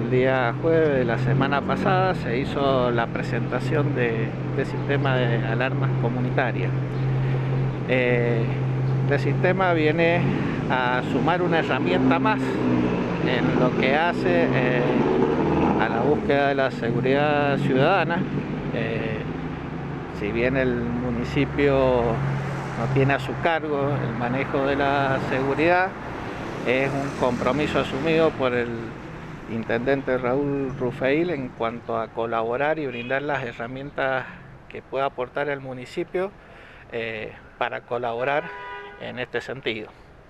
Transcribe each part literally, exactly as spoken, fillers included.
el día jueves de la semana pasada se hizo la presentación de, de sistema de alarmas comunitarias. Eh, este sistema viene a sumar una herramienta más en lo que hace eh, a la búsqueda de la seguridad ciudadana. Eh, si bien el municipio no tiene a su cargo el manejo de la seguridad, es un compromiso asumido por el intendente Raúl Rufeil en cuanto a colaborar y brindar las herramientas que pueda aportar el municipio eh, para colaborar en este sentido.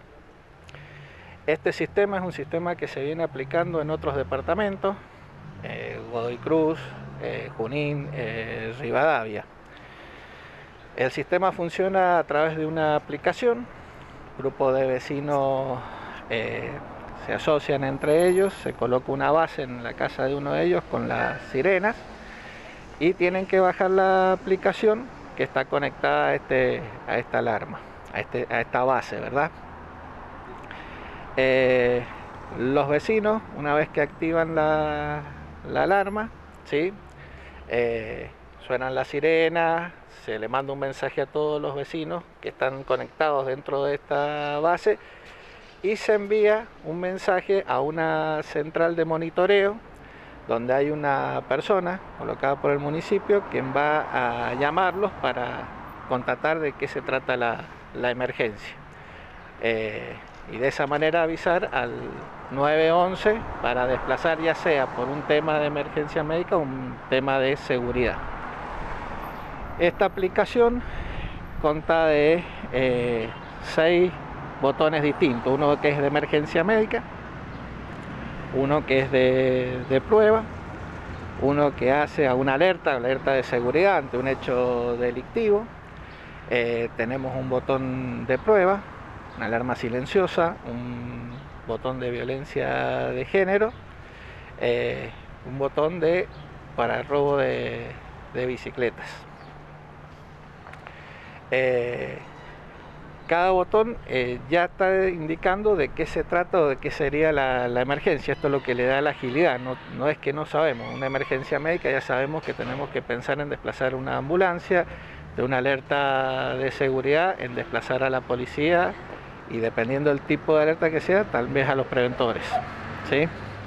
Este sistema es un sistema que se viene aplicando en otros departamentos, eh, Godoy Cruz, eh, Junín, eh, Rivadavia. El sistema funciona a través de una aplicación. Grupo de vecinos eh, se asocian entre ellos, se coloca una base en la casa de uno de ellos con las sirenas y tienen que bajar la aplicación que está conectada a, este, a esta alarma, a, este, a esta base, ¿verdad? Eh, los vecinos, una vez que activan la, la alarma, ¿sí? Eh, suenan las sirenas, se le manda un mensaje a todos los vecinos que están conectados dentro de esta base y se envía un mensaje a una central de monitoreo donde hay una persona colocada por el municipio quien va a llamarlos para constatar de qué se trata la, la emergencia. Eh, y de esa manera avisar al nueve once para desplazar, ya sea por un tema de emergencia médica o un tema de seguridad. Esta aplicación consta de eh, seis botones distintos, uno que es de emergencia médica, uno que es de, de prueba, uno que hace a una alerta, alerta de seguridad ante un hecho delictivo. Eh, tenemos un botón de prueba, una alarma silenciosa, un botón de violencia de género, eh, un botón de para robo de, de bicicletas. Eh, cada botón eh, ya está indicando de qué se trata o de qué sería la, la emergencia. Esto es lo que le da la agilidad, no, no es que no sabemos. Una emergencia médica ya sabemos que tenemos que pensar en desplazar una ambulancia, de una alerta de seguridad en desplazar a la policía y dependiendo del tipo de alerta que sea, tal vez a los preventores, ¿sí?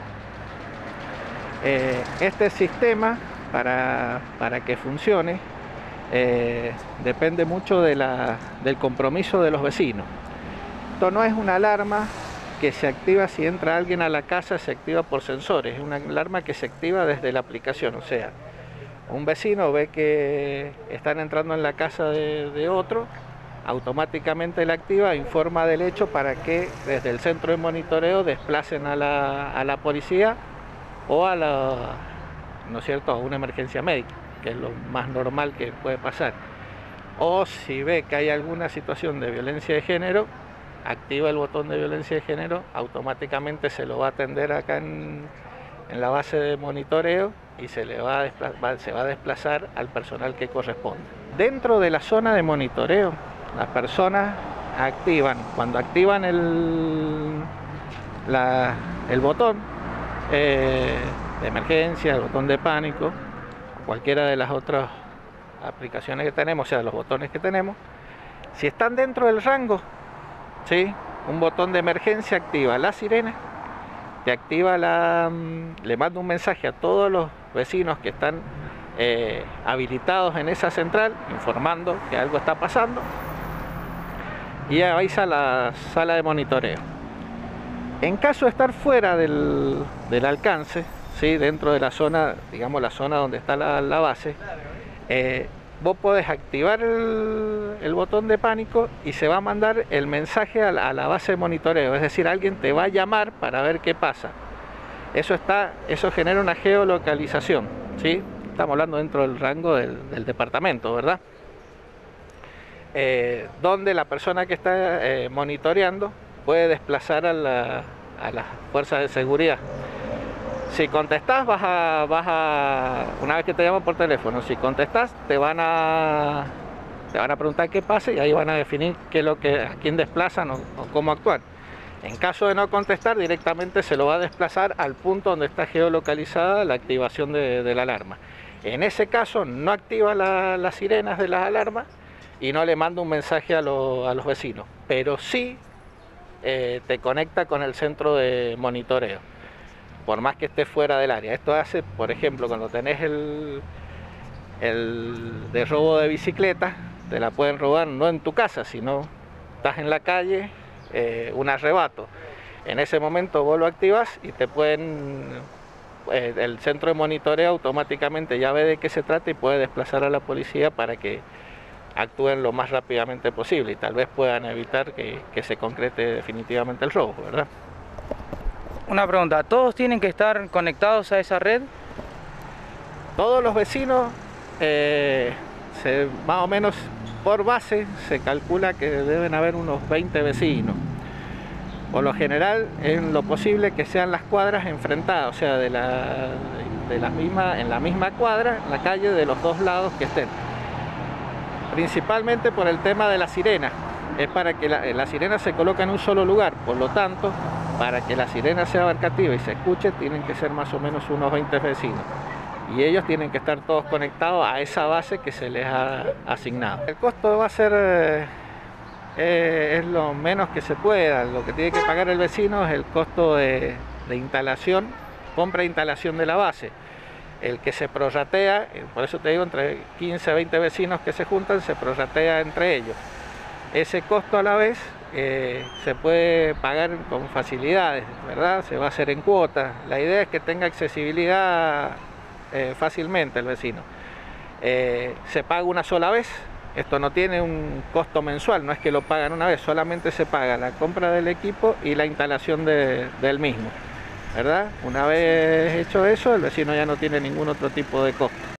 Eh, este sistema para, para que funcione Eh, depende mucho de la, del compromiso de los vecinos. Esto no es una alarma que se activa si entra alguien a la casa, se activa por sensores, es una alarma que se activa desde la aplicación, o sea, un vecino ve que están entrando en la casa de, de otro, automáticamente la activa, informa del hecho para que desde el centro de monitoreo desplacen a la, a la policía o a la, ¿no es cierto?, a una emergencia médica, que es lo más normal que puede pasar. O si ve que hay alguna situación de violencia de género, activa el botón de violencia de género, automáticamente se lo va a atender acá en, en la base de monitoreo y se le va a, desplazar, se va a desplazar al personal que corresponde. Dentro de la zona de monitoreo, las personas activan, cuando activan el, la, el botón eh, de emergencia, el botón de pánico, cualquiera de las otras aplicaciones que tenemos, o sea, los botones que tenemos, si están dentro del rango, ¿sí?, un botón de emergencia activa la sirena, te activa la, le manda un mensaje a todos los vecinos que están eh, habilitados en esa central, informando que algo está pasando, y avisa a la sala de monitoreo. En caso de estar fuera del, del alcance, ¿sí?, dentro de la zona, digamos la zona donde está la, la base, eh, vos podés activar el, el botón de pánico y se va a mandar el mensaje a la, a la base de monitoreo, es decir, alguien te va a llamar para ver qué pasa. Eso, está, eso genera una geolocalización, ¿sí? Estamos hablando dentro del rango del, del departamento, ¿verdad? Eh, donde la persona que está eh, monitoreando puede desplazar a, la, a las fuerzas de seguridad. Si contestás, vas a, vas a, una vez que te llaman por teléfono, si contestás, te van a, te van a preguntar qué pasa y ahí van a definir qué es lo que, a quién desplazan o, o cómo actuar. En caso de no contestar, directamente se lo va a desplazar al punto donde está geolocalizada la activación de, de la alarma. En ese caso no activa la, las sirenas de las alarmas y no le manda un mensaje a, lo, a los vecinos, pero sí eh, te conecta con el centro de monitoreo, por más que esté fuera del área. Esto hace, por ejemplo, cuando tenés el, el de robo de bicicleta, te la pueden robar no en tu casa, sino estás en la calle, eh, un arrebato. En ese momento vos lo activas y te pueden, eh, el centro de monitoreo automáticamente ya ve de qué se trata y puede desplazar a la policía para que actúen lo más rápidamente posible y tal vez puedan evitar que, que se concrete definitivamente el robo, ¿verdad? Una pregunta, ¿todos tienen que estar conectados a esa red? Todos los vecinos, eh, se, más o menos por base, se calcula que deben haber unos veinte vecinos. Por lo general, en lo posible que sean las cuadras enfrentadas, o sea, de la, de la misma, en la misma cuadra, en la calle, de los dos lados que estén. Principalmente por el tema de la sirena, es para que la, la sirena se coloque en un solo lugar, por lo tanto, para que la sirena sea abarcativa y se escuche, tienen que ser más o menos unos veinte vecinos. Y ellos tienen que estar todos conectados a esa base que se les ha asignado. El costo va a ser, eh, eh, es lo menos que se pueda. Lo que tiene que pagar el vecino es el costo de, de instalación, compra e instalación de la base. El que se prorratea, por eso te digo, entre quince a veinte vecinos que se juntan, se prorratea entre ellos. Ese costo a la vez eh, se puede pagar con facilidades, ¿verdad? Se va a hacer en cuotas. La idea es que tenga accesibilidad eh, fácilmente el vecino. Eh, se paga una sola vez, esto no tiene un costo mensual, no es que lo pagan una vez, solamente se paga la compra del equipo y la instalación de, del mismo, ¿verdad? Una vez hecho eso, el vecino ya no tiene ningún otro tipo de costo.